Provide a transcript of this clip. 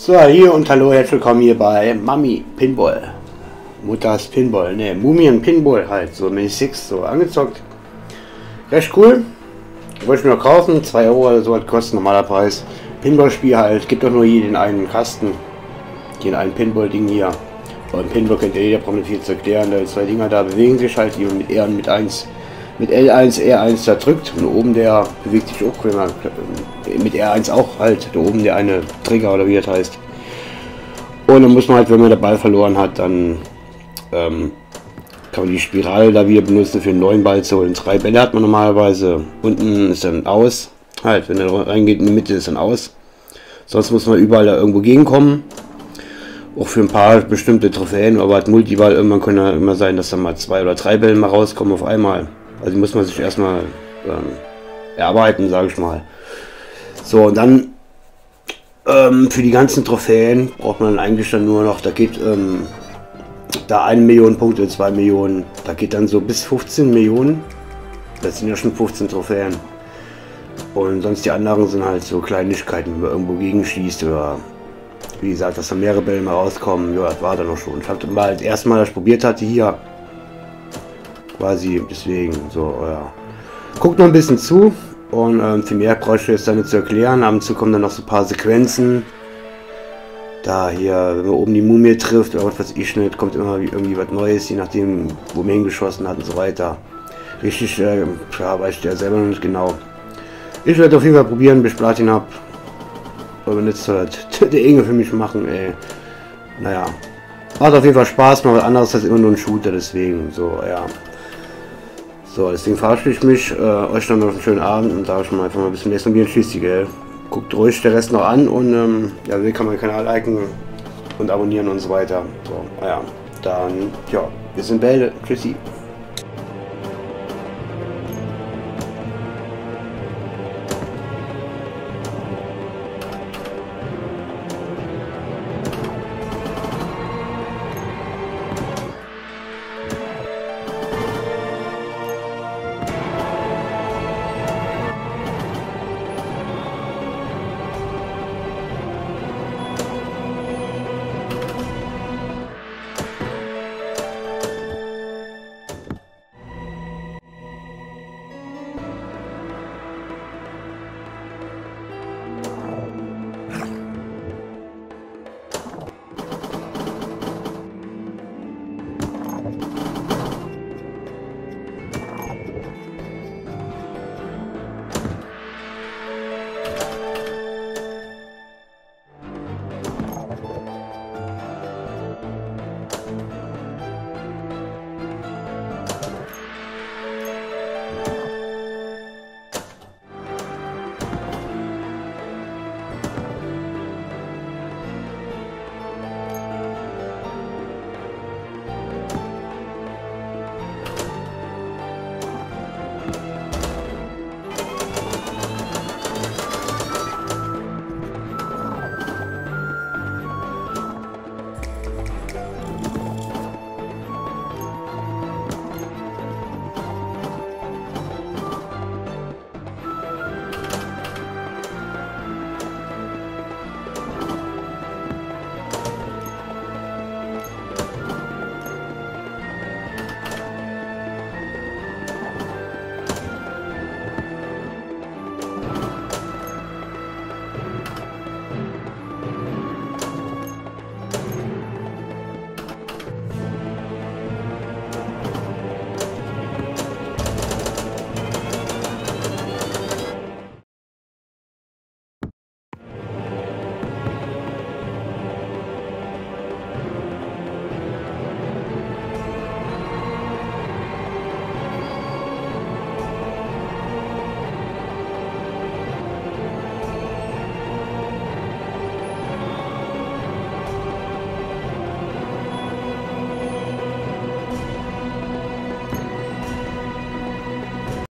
So, hier und hallo, herzlich willkommen hier bei Mami Pinball. Mutters Pinball, ne, Mumien Pinball halt, so mäßig, so angezockt. Recht cool. Wollte ich mir noch kaufen, 2 Euro oder so hat kostet normaler Preis. Pinballspiel halt, gibt doch nur hier den einen Kasten. Den einen Pinball-Ding hier. Und Pinball kennt ja jeder, braucht nicht viel zu erklären. Da 2 Dinger da bewegen sich halt, die man mit R und mit 1. Mit L1, R1 da drückt und oben der bewegt sich auch, wenn man mit R1 auch halt, da oben der eine Trigger oder wie das heißt. Und dann muss man halt, wenn man den Ball verloren hat, dann kann man die Spirale da wieder benutzen für einen neuen Ball zu holen. 3 Bälle hat man normalerweise, unten ist dann aus, halt, wenn er reingeht in die Mitte ist dann aus. Sonst muss man überall da irgendwo gegenkommen. Auch für ein paar bestimmte Trophäen, aber halt Multiball, irgendwann kann ja immer sein, dass dann mal 2 oder 3 Bälle mal rauskommen auf einmal. Also muss man sich erstmal erarbeiten, sage ich mal. So, und dann für die ganzen Trophäen braucht man dann eigentlich dann nur noch, da geht da 1 Million Punkte, 2 Millionen, da geht dann so bis 15 Millionen. Das sind ja schon 15 Trophäen. Und sonst die anderen sind halt so Kleinigkeiten, wenn man irgendwo gegenschießt oder wie gesagt, dass da mehrere Bälle mal rauskommen. Ja, das war dann noch schon. Ich habe mal das erste Mal, dass ich probiert hatte, hier quasi, deswegen, so, ja. Guckt noch ein bisschen zu und viel mehr brauche ich jetzt da nicht zu erklären. Ab und zu kommen dann noch so ein paar Sequenzen. Da hier, wenn man oben die Mumie trifft oder was weiß ich nicht, kommt immer irgendwie was Neues, je nachdem, wo man hingeschossen hat und so weiter. Richtig, ja, weiß ich ja selber noch nicht genau. Ich werde auf jeden Fall probieren, bis ich Platin habe. Aber jetzt halt der Inge für mich machen, ey. Naja. Macht auf jeden Fall Spaß, mal was anderes als immer nur ein Shooter, deswegen, so, ja. So, deswegen verabschiede ich mich, euch dann noch einen schönen Abend und sage ich mal einfach mal bis zum nächsten Mal, tschüssi, gell. Guckt ruhig der Rest noch an und ja, will kann meinen Kanal liken und abonnieren und so weiter. So, naja, dann, ja, wir sind Bälle, tschüssi.